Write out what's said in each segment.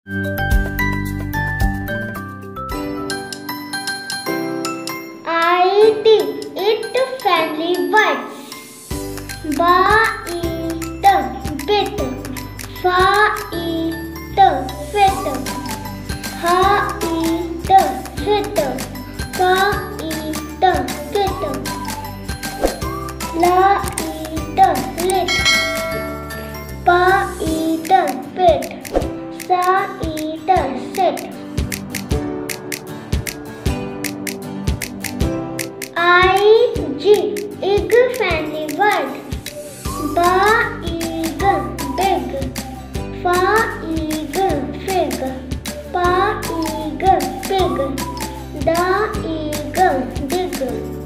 IT, it family words. Bite, bit. Fight, fit. Height, hit. Kite, kit. Light, lit. Bite, bit. Sight, sit. IG, ig family word. Big, big. Fig, fig. Pig, pig. Dig, dig.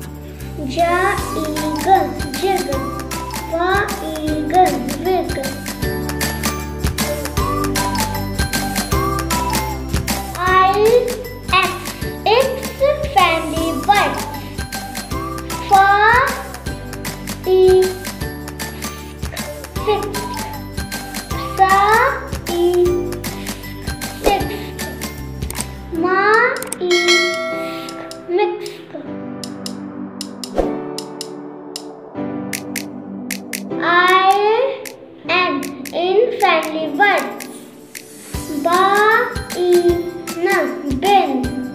Jig, jig. Wig, wig. X family word. Fix, six. Six. Mix. In family words. Bin.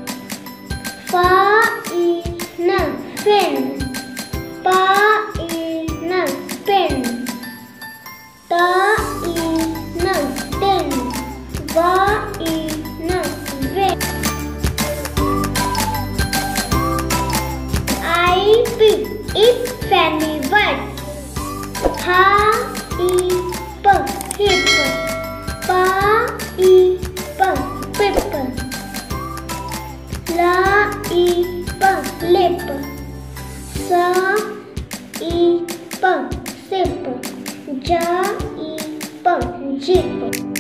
Fin. Pin. Tin. Win. IP, ip family word. Hip, hip. Pipe, pip. Lip, lip. Sip, sip. Jip, jip.